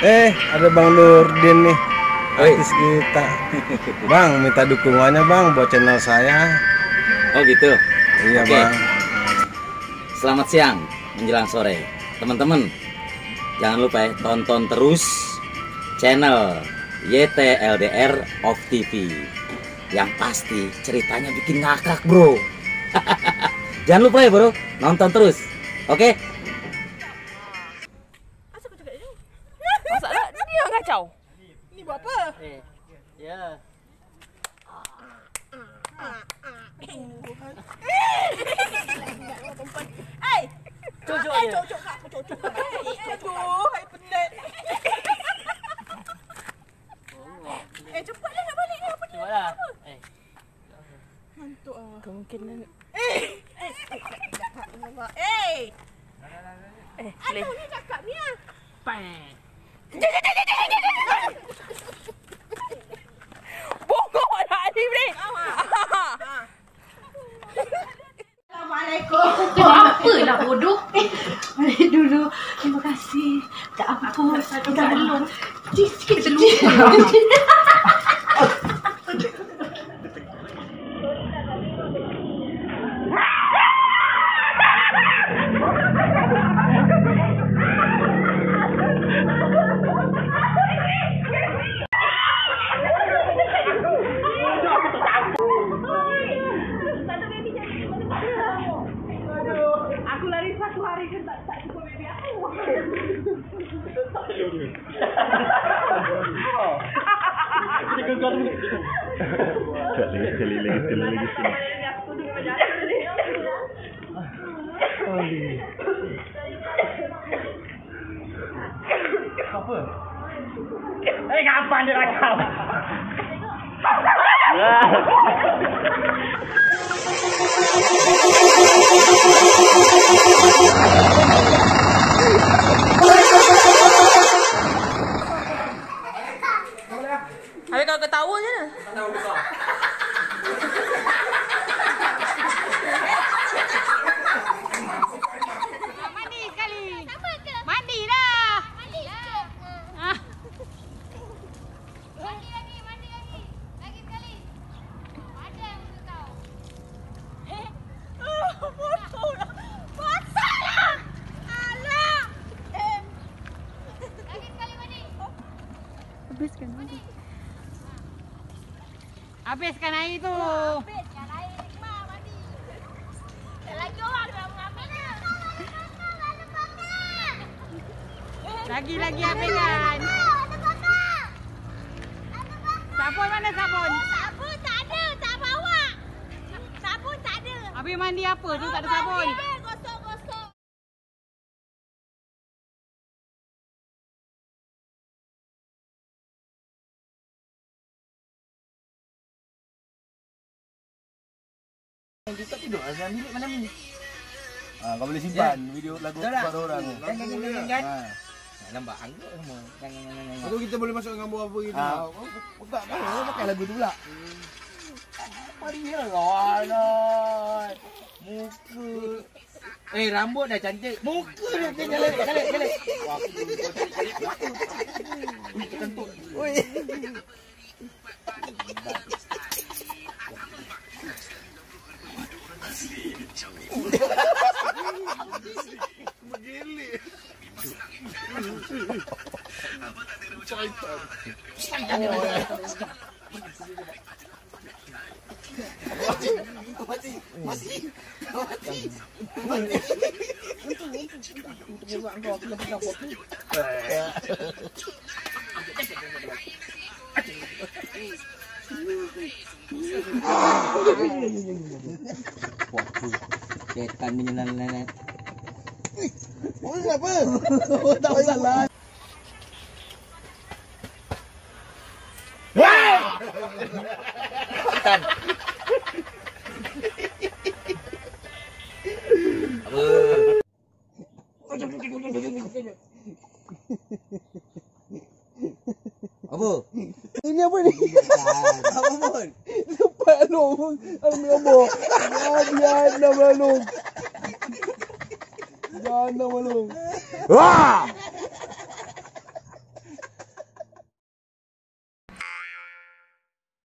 Ada Bang Nurdin nih, artis kita. Bang, minta dukungannya Bang buat channel saya. Oh gitu? Iya. Oke. Bang. Selamat siang menjelang sore. Teman-teman, jangan lupa ya, tonton terus channel YTLDR of TV. Yang pasti ceritanya bikin ngakak bro. Jangan lupa ya bro, nonton terus. Oke? Masa dia ngacau? Ini buat apa? Ya. Cocok kak, cocok. Aduh, hai pendek. Cepatlah nak balik ni apa ni? Ngantuk ah. Kemungkinan. Aduh ni cakap ni ah. Bongok nak Alif ni. Assalamualaikum. Apalah bodoh. Balik dulu. Terima kasih. Tak apa. Kita belum. Sikit dulu. Aku lari satu hari kan tak cukup baby aku. Sekali lagi. Aku dulu macam ni. Apa? Kapan dia rakam? Habis kau ketawa je. Mandi sekali. Mandi dah. Mandi lagi. Lagi sekali. Ada muka kau. Masalah. Alah. Lagi sekali mandi. Habiskan air tu. Habiskan air Hikmah mandi. Tak lagi orang nak mengambil ni. Lagi habiskan. Ada bakar. Sabun mana sabun? Sabun tak ada, tak bawa. Sabun tak ada. Habis mandi apa tu tak ada sabun? Gosok-gosok. Kita tidur dalam bilik malam ni. Kau boleh simpan video lagu baru orang. Nampak anggur semua. Atau kita boleh masuk gambar apa gitu. Tak tahu pakai lagu tu pula. Apa dia lah. Muka. Rambut dah cantik. Muka dia galak. Wah, aku kentut. Oi. Setan ni nelan-nelan. Apa? Tak salah. Apa? Ini apa ni? Apa pun? Lepas long. Ambil gambar. Jangan malung. Wah!